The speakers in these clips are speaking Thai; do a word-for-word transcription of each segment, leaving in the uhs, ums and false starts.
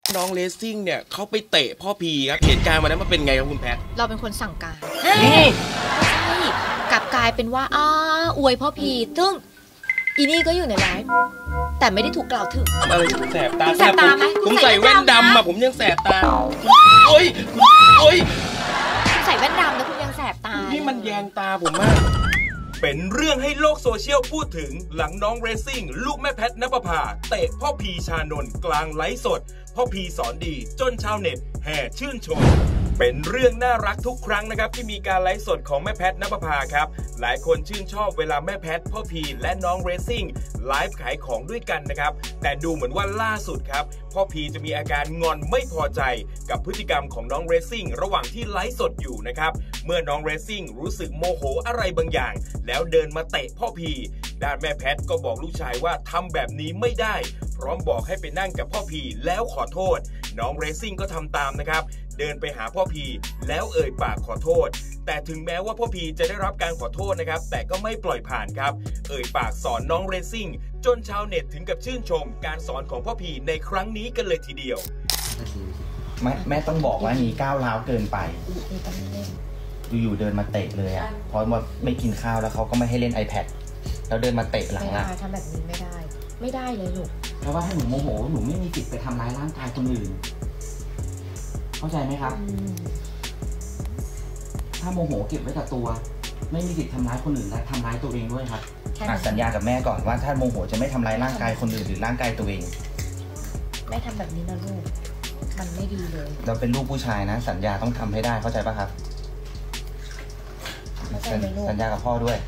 น้องเลสซิ่งเนี่ยเขาไปเตะพ่อพีครับเหตุการณ์วันนั้นมันเป็นไงครับคุณแพทเราเป็นคนสั่งการใช่กลับกลายเป็นว่าอ้าอวยพ่อพีซึ่งอีนี่ก็อยู่ในไลฟ์แต่ไม่ได้ถูกกล่าวถึงอะไรแสบตาแสบตาไหมผมใส่แว่นดำอะผมยังแสบตาโอ้ยโอ้ยใส่แว่นดำแล้วคุณยังแสบตานี่มันแยงตาผมมากเป็นเรื่องให้โลกโซเชียลพูดถึงหลังน้องเรซซิ่งลูกแม่แพทณปภาเตะพ่อพีชานนท์กลางไลฟ์สดพ่อพีสอนดีจนชาวเน็ตแห่ชื่นชมเป็นเรื่องน่ารักทุกครั้งนะครับที่มีการไลฟ์สดของแม่แพทณปภาครับหลายคนชื่นชอบเวลาแม่แพทพ่อพีและน้องเรซซิ่งไลฟ์ขายของด้วยกันนะครับแต่ดูเหมือนว่าล่าสุดครับพ่อพีจะมีอาการงอนไม่พอใจกับพฤติกรรมของน้องเรซซิ่งระหว่างที่ไลฟ์สดอยู่นะครับเมื่อน้องเรซซิ่งรู้สึกโมโหอะไรบางอย่างแล้วเดินมาเตะพ่อพีด้านแม่แพทก็บอกลูกชายว่าทำแบบนี้ไม่ได้พร้อมบอกให้ไปนั่งกับพ่อพีแล้วขอโทษน้องเรซซิ่งก็ทำตามนะครับเดินไปหาพ่อพีแล้วเอ่ยปากขอโทษแต่ถึงแม้ว่าพ่อพีจะได้รับการขอโทษนะครับแต่ก็ไม่ปล่อยผ่านครับเอ่ยปากสอนน้องเรซซิ่งจนชาวเน็ตถึงกับชื่นชมการสอนของพ่อพีในครั้งนี้กันเลยทีเดียวแม่แม่ต้องบอกว่านี้ก้าวร้าวเกินไปอยู่ๆเดินมาเตะเลยอ่ะเพราะว่าไม่กินข้าวแล้วเขาก็ไม่ให้เล่น iPad แล้วเดินมาเตะหลังอ่ะทำแบบนี้ไม่ได้ไม่ได้เลยลูกเพราะว่าถ้าหนูโมโหหนูไม่มีสิทธิ์ไปทำร้ายร่างกายคนอื่นเข้าใจไหมครับถ้าโมโหเก็บไว้กับตัวไม่มีสิทธิ์ทำร้ายคนอื่นและทำร้ายตัวเองด้วยครับสัญญากับแม่ก่อนว่าถ้าโมโหจะไม่ทำร้ายร่างกายคนอื่นหรือร่างกายตัวเองไม่ทำแบบนี้นะลูกมันไม่ดีเลยเราเป็นลูกผู้ชายนะสัญญาต้องทำให้ได้เข้าใจปะครับสัญญากับพ่อด้วย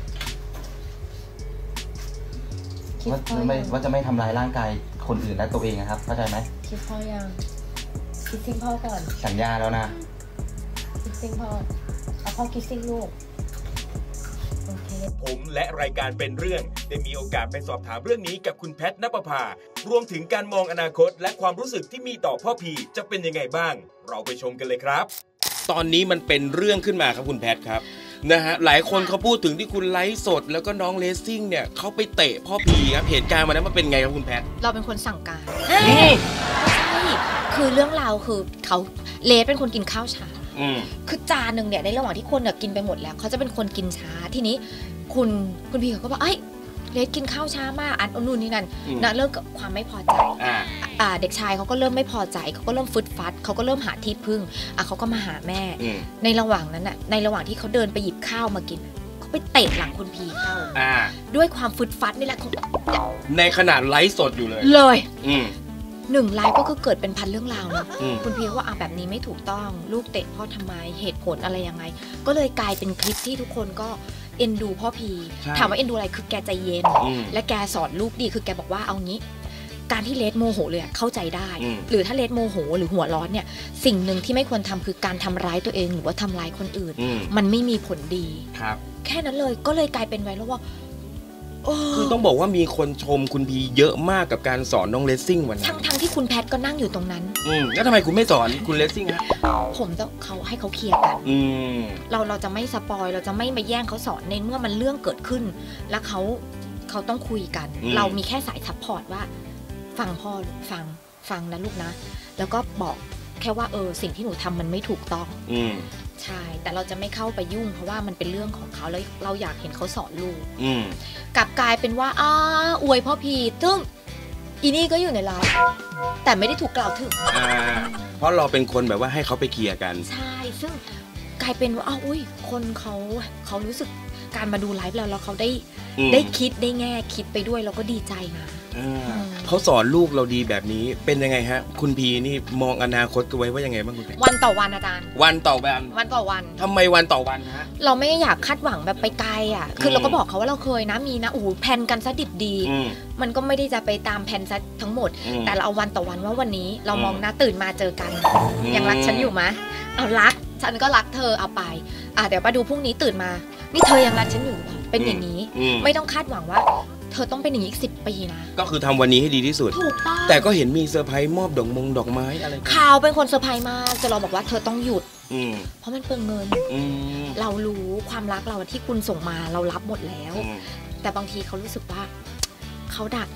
ว่าจะไม่ว่าจะไม่ทำร้ายร่างกายคนอื่นและตัวเองนะครับเข้าใจไหมคิดพ่อยังคิดซิ่งพ่อก่อนสัญญาแล้วนะคิดซิ่งพ่อเอาพ่อคิดซิ่งลูกโอเคผมและรายการเป็นเรื่องได้มีโอกาสไปสอบถามเรื่องนี้กับคุณแพทณปภารวมถึงการมองอนาคตและความรู้สึกที่มีต่อพ่อพีจะเป็นยังไงบ้างเราไปชมกันเลยครับตอนนี้มันเป็นเรื่องขึ้นมาครับคุณแพทครับนะฮะหลายคนเขาพูดถึงที่คุณไลฟ์สดแล้วก็น้องเลสซิ่งเนี่ยเขาไปเตะพ่อพีครับเหตุการณ์วันนั้นมันเป็นไงครับคุณแพทเราเป็นคนสั่งการใช่คือเรื่องราวคือเขาเลสเป็นคนกินข้าวช้าคือจานหนึ่งเนี่ยในระหว่างที่คนเนี่ยกินไปหมดแล้วเขาจะเป็นคนกินช้าทีนี้คุณคุณพี่เขาก็บอกไอ้เลสกินข้าวช้ามากอันนู่นนี่นั่นนะเริ่มกับความไม่พอใจเด็กชายเขาก็เริ่มไม่พอใจเขาก็เริ่มฟึดฟัดเขาก็เริ่มหาที่พึ่งอ่ะเขาก็มาหาแม่ในระหว่างนั้นน่ะในระหว่างที่เขาเดินไปหยิบข้าวมากินเขาไปเตะหลังคุณพีเข้าด้วยความฟึดฟัดนี่แหละในขนาดไลฟ์สดอยู่เลยเลยหนึ่งไลฟ์ก็คือเกิดเป็นพันเรื่องราวนะคุณพีว่าอ่ะแบบนี้ไม่ถูกต้องลูกเตะพ่อทำไมเหตุผลอะไรยังไงก็เลยกลายเป็นคลิปที่ทุกคนก็เอ็นดูพ่อพีถามว่าเอ็นดูอะไรคือแกใจเย็นและแกสอนลูกดีคือแกบอกว่าเอางี้การที่เลสโมโหเลยเข้าใจได้หรือถ้าเลสโมโหหรือหัวร้อนเนี่ยสิ่งหนึ่งที่ไม่ควรทำคือการทำร้ายตัวเองหรือว่าทำร้ายคนอื่นมันไม่มีผลดีแค่นั้นเลยก็เลยกลายเป็นไวรัลว่าคือต้องบอกว่ามีคนชมคุณพีเยอะมากกับการสอนน้องเลสซิ่งวันนั้นทั้งทั้งที่คุณแพทก็นั่งอยู่ตรงนั้นอืมแล้วทำไมคุณไม่สอนคุณเลสซิ่งฮะผมต้องเขาให้เขาเคลียร์กันเราเราจะไม่สปอยเราจะไม่มาแย่งเขาสอนในเมื่อมันเรื่องเกิดขึ้นแล้วเขาเขาต้องคุยกันเรามีแค่สายซัพพอร์ตว่าฟังพ่อฟังฟังนะลูกนะแล้วก็บอกแค่ว่าเออสิ่งที่หนูทำมันไม่ถูกต้องใช่แต่เราจะไม่เข้าไปยุ่งเพราะว่ามันเป็นเรื่องของเขาแล้วเราอยากเห็นเขาสอนลูกกลับกลายเป็นว่าอ้าอวยพ่อพีซึ่งอีนี่ก็อยู่ในไลฟ์แต่ไม่ได้ถูกกล่าวถึงเพราะเราเป็นคนแบบว่าให้เขาไปเคลียร์กันใช่ซึ่งกลายเป็นว่าอ้าวอุ้ยคนเขาเขารู้สึกการมาดูไลฟ์เราแล้วเขาได้ได้คิดได้แง่คิดไปด้วยเราก็ดีใจนะเขาสอนลูกเราดีแบบนี้เป็นยังไงฮะคุณพีนี่มองอนาคตกันไว้ว่ายังไงบ้างคุณพีวันต่อวันอาจารย์วันต่อวันวันต่อวันทำไมวันต่อวันฮะเราไม่อยากคาดหวังแบบไปไกลอ่ะคือเราก็บอกเขาว่าเราเคยนะมีนะโอ้โหแพนกันซะดิบดีมันก็ไม่ได้จะไปตามแพนซะทั้งหมดแต่เราเอาวันต่อวันว่าวันนี้เรามองหน้าตื่นมาเจอกันยังรักฉันอยู่ไหมเอารักฉันก็รักเธอเอาไปอ่ะเดี๋ยวมาดูพรุ่งนี้ตื่นมานี่เธอยังรักฉันอยู่เป็นอย่างนี้ไม่ต้องคาดหวังว่าเธอต้องเป็นอย่างนี้อีกสิบปีนะก็คือทำวันนี้ให้ดีที่สุดถูกต้องแต่ก็เห็นมีเซอร์ไพรส์มอบดอกมงดอกไม้อะไรเขาเป็นคนเซอร์ไพรส์มากจะเราบอกว่าเธอต้องหยุดเพราะมันเปลืองเงินเรารู้ความรักเราที่คุณส่งมาเรารับหมดแล้วแต่บางทีเขารู้สึกว่าเขาอยากท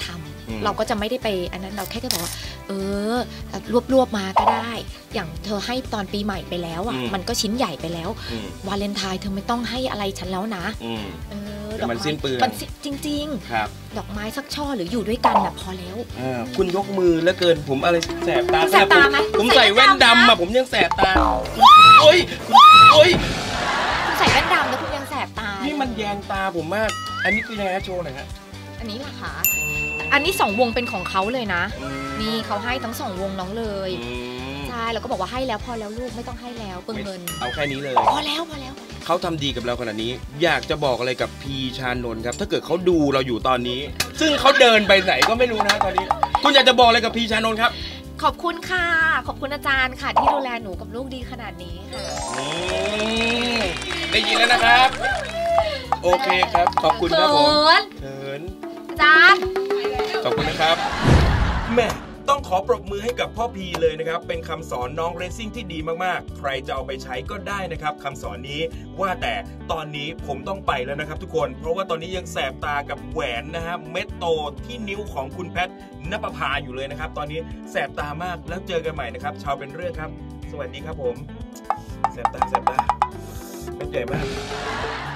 เราก็จะไม่ได้ไปอันนั้นเราแค่จะบอกว่าเออรวบรวบมาก็ได้ อย่างเธอให้ตอนปีใหม่ไปแล้วอ่ะมันก็ชิ้นใหญ่ไปแล้ววาเลนไทน์เธอไม่ต้องให้อะไรฉันแล้วนะเออดอกไม้มันสิ้นเปลืองจริงๆครับดอกไม้สักช่อหรืออยู่ด้วยกันน่ะพอแล้วคุณยกมือแล้วเกินผมอะไรแสบตาแสบตาไหมผมใส่แว่นดำอะผมยังแสบตาโอ้ยโอ้ยคุณใส่แว่นดำแล้วคุณยังแสบตานี่มันแยงตาผมมากอันนี้คือยังไงโชว์หน่อยฮะอันนี้ล่ะคะอันนี้สองวงเป็นของเขาเลยนะนี่เขาให้ทั้งสองวงน้องเลยใช่แล้วก็บอกว่าให้แล้วพอแล้วลูกไม่ต้องให้แล้วเปลืองเงินเอาแค่นี้เลยพอแล้วพอแล้วเขาทำดีกับเราขนาดนี้อยากจะบอกอะไรกับพีชานนท์ครับถ้าเกิดเขาดูเราอยู่ตอนนี้ซึ่งเขาเดินไปไหนก็ไม่รู้นะตอนนี้คุณอยากจะบอกอะไรกับพีชานนท์ครับขอบคุณค่ะขอบคุณอาจารย์ค่ะที่ดูแลหนูกับลูกดีขนาดนี้ค่ะได้ยินแล้วนะครับโอเคครับขอบคุณครับผมเชิญอาจารย์ขอบคุณนะครับแม่ต้องขอปรบมือให้กับพ่อพีเลยนะครับเป็นคำสอนน้องเรซซิ่งที่ดีมากๆใครจะเอาไปใช้ก็ได้นะครับคำสอนนี้ว่าแต่ตอนนี้ผมต้องไปแล้วนะครับทุกคนเพราะว่าตอนนี้ยังแสบตากับแหวนนะฮะเม็ดโตที่นิ้วของคุณแพทณปภาอยู่เลยนะครับตอนนี้แสบตามากแล้วเจอกันใหม่นะครับชาวเป็นเรื่องครับสวัสดีครับผมแสบตาแสบตาเม็ดใหญ่มาก